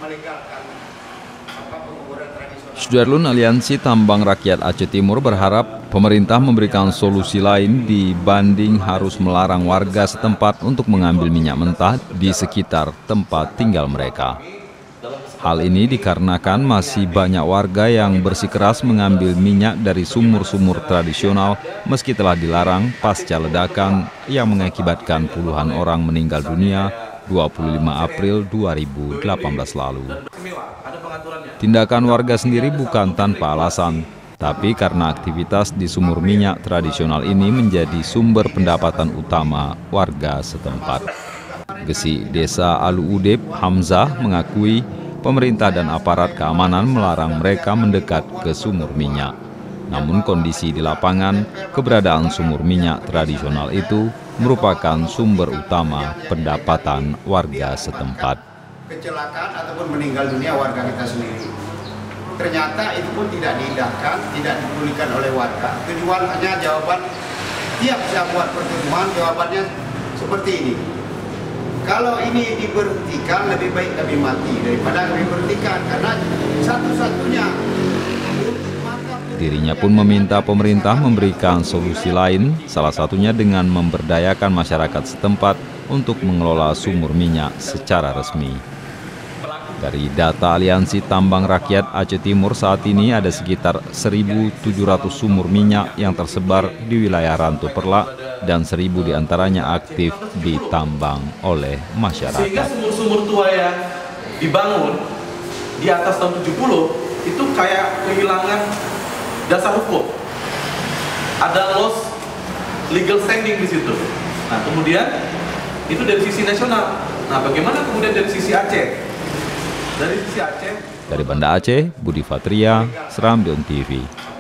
melegalkan penguburan tradisional. Sudarlun Aliansi Tambang Rakyat Aceh Timur berharap pemerintah memberikan solusi lain dibanding harus melarang warga setempat untuk mengambil minyak mentah di sekitar tempat tinggal mereka. Hal ini dikarenakan masih banyak warga yang bersikeras mengambil minyak dari sumur-sumur tradisional meski telah dilarang pasca ledakan yang mengakibatkan puluhan orang meninggal dunia 25 April 2018 lalu. Tindakan warga sendiri bukan tanpa alasan, tapi karena aktivitas di sumur minyak tradisional ini menjadi sumber pendapatan utama warga setempat. Gesi Desa Alu Udep Hamzah mengakui pemerintah dan aparat keamanan melarang mereka mendekat ke sumur minyak. Namun kondisi di lapangan, keberadaan sumur minyak tradisional itu merupakan sumber utama pendapatan warga setempat. Kecelakaan ataupun meninggal dunia warga kita sendiri. Ternyata itu pun tidak diindahkan, tidak dipedulikan oleh warga. Kecuali hanya jawaban tiap saya buat pertemuan, jawabannya seperti ini. Kalau ini diberhentikan, lebih baik kami mati daripada kami berhentikan, karena satu-satunya. Dirinya pun meminta pemerintah memberikan solusi lain, salah satunya dengan memberdayakan masyarakat setempat untuk mengelola sumur minyak secara resmi. Dari data Aliansi Tambang Rakyat Aceh Timur saat ini ada sekitar 1.700 sumur minyak yang tersebar di wilayah Ranto Perlak dan 1.000 diantaranya aktif ditambang oleh masyarakat. Sehingga sumur-sumur tua yang dibangun di atas tahun 70 itu kayak kehilangan dasar hukum. Ada loss legal standing di situ. Nah, kemudian itu dari sisi nasional. Nah, bagaimana kemudian dari sisi Aceh? Dari sisi Aceh. Dari Banda Aceh, Budi Fatria, Serambion TV.